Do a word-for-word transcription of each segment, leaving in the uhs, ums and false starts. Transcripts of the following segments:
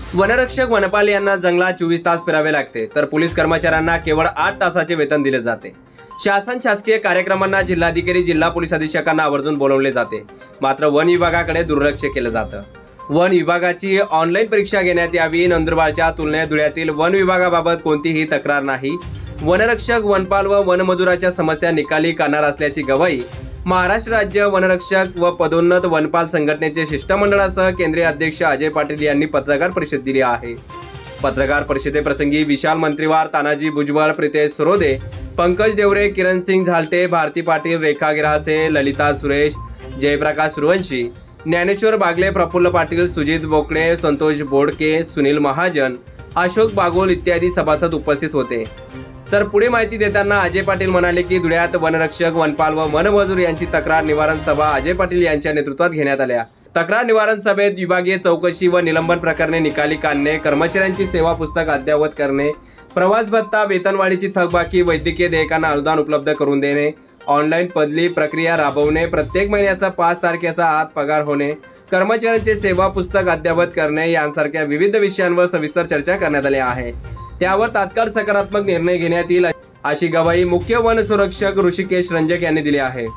वनरक्षक वनपाल यांना जंगलात चोवीस तास फिरावे लागते, तर पोलीस कर्मचाऱ्यांना केवळ आठ तासाचे वेतन दिले जाते। शासन शासकीय कार्यक्रमांना जिल्हाधिकारी जिल्हा पोलीस अधीक्षकांना आवर्जून बोलवले जाते, मात्र वन विभागाकडे दुर्लक्ष केलं जातं। वन विभागाची ऑनलाईन परीक्षा घेण्यात यावी। नंदुरबारच्या तुलनेत धुळ्यातील वन विभागाबाबत कोणतीही तक्रार नाही। वनरक्षक वनपाल व वनमजुराच्या समस्या निकाली करणार असल्याची ग्वाही महाराष्ट्र राज्य वनरक्षक व पदोन्नत वनपाल संघटनेचे शिष्टमंडळासह केंद्रीय अध्यक्ष अजय पाटील यांनी पत्रकार परिषदेत दिली आहे। पत्रकार परिषदेप्रसंगी विशाल मंत्रीवार, तानाजी भुजबळ, प्रितेश सरोदे, पंकज देवरे, किरण सिंग झालटे, भारती पाटील, रेखा गिरासे, ललिता सुरेश, जयप्रकाश सुरवंशी, ज्ञानेश्वर बागले, प्रफुल्ल पाटील, सुजित बोकडे, संतोष बोडके, सुनील महाजन, अशोक बागोल इत्यादी सभासद उपस्थित होते। तर पुढे माहिती देताना अजय पाटील म्हणाले की धुळ्यात वनरक्षक वनपाल व वनमजूर यांची तक्रार निवारण सभा अजय पाटील यांच्या नेतृत्वात घेण्यात आल्या। तक्रार निवारण सभेत विभागीय चौकशी व निलंबन प्रकरणे निकाली काढणे, कर्मचाऱ्यांची सेवा पुस्तक अद्ययावत करणे, प्रवास भत्ता, वेतनवाढीची थकबाकी, वैद्यकीय देयकांना अनुदान उपलब्ध करून देणे, ऑनलाईन बदली प्रक्रिया राबवणे, प्रत्येक महिन्याचा पाच तारखेचा आत पगार होणे, कर्मचाऱ्यांचे सेवा पुस्तक अद्ययावत करणे यांसारख्या विविध विषयांवर सविस्तर चर्चा करण्यात आली आहे। त्यावर तात्काळ सकारात्मक निर्णय घेण्यात येईल अशी ग्वाही मुख्य वन संरक्षक ऋषिकेश रंजक यांनी दिली आहे।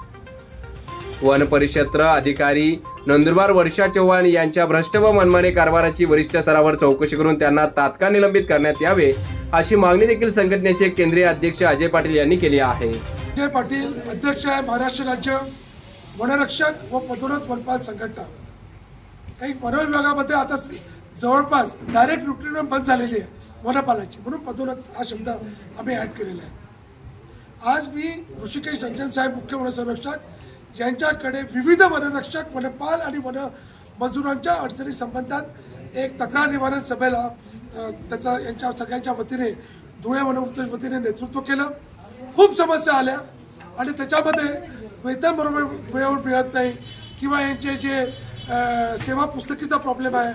वन परिक्षेत्र अधिकारी नंदुरबार वर्षा चव्हाण यांच्या भ्रष्ट व मनमानी कारभाराची वरिष्ठ स्तरावर चौकशी करून त्यांना तात्काळ निलंबित करण्यात यावे अशी मागणी देखील संघटनेचे केंद्रीय अध्यक्ष अजय पाटील यांनी केली आहे। अजय पाटील अध्यक्ष आहे महाराष्ट्र राज्य वनरक्षक व पदोन्नत वनपाल संघटना। काही वन विभागामध्ये आता जवळपास डायरेक्ट रिक्रुटमेंट बंद झालेली आहे वनपालाची, म्हणून पदोन्नत हा शब्द आम्ही ऍड केलेला आहे। आज मी ऋषिकेश रंजन साहेब मुख्य वन संरक्षक यांच्याकडे विविध वनरक्षक, वनपाल आणि वन मजुरांच्या अडचणी संबंधात एक तक्रार निवारण सभेला त्याचा यांच्या सगळ्यांच्या वतीने धुळे वनवृत्त वतीने नेतृत्व केलं। खूप समस्या आल्या आणि त्याच्यामध्ये वेतन बरोबर वेळेवर मिळत नाही किंवा यांचे जे सेवा पुस्तकीचा प्रॉब्लेम आहे,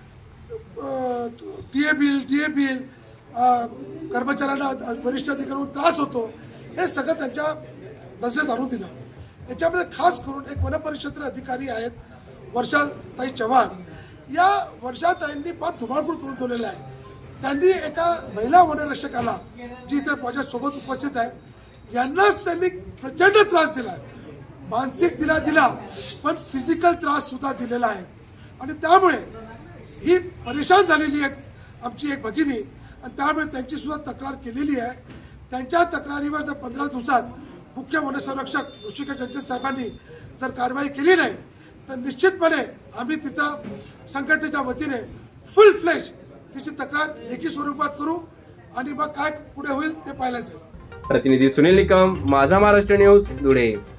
T A bill T A bill कर्मचाऱ्यांना वरिष्ठ अधिकाऱ्यांना त्रास होतो, हे सगळं त्यांच्या नजरेस आणून दिलं। याच्यामध्ये खास करून एक वनपरिक्षेत्र अधिकारी आहेत वर्षाताई चव्हाण, या वर्षाताईंनी फार धुमाकूळ करून ठेवलेला आहे। त्यांनी एका महिला वनरक्षकाला जी इथे माझ्यासोबत उपस्थित आहे यांनाच त्यांनी प्रचंड त्रास दिला, मानसिक दिला दिला पण फिजिकल त्रास सुद्धा दिलेला आहे आणि त्यामुळे ही परेशान झालेली आहेत आमची एक भगिनी आणि त्यामुळे त्यांची सुद्धा तक्रार केलेली आहे। त्यांच्या तक्रारीवर जर पंधरा दिवसात मुख्य वनसंरक्षक ऋषिकेश रंजन साहेबांनी जर कारवाई केली नाही तर निश्चितपणे आम्ही तिचा संघटनेच्या वतीने फुल फ्लेज तिची तक्रार लेखी स्वरूपात करू आणि मग काय पुढे होईल ते पाहायला जाईल। प्रतिनिधी सुनील निकम, माझा महाराष्ट्र न्यूज, धुळे।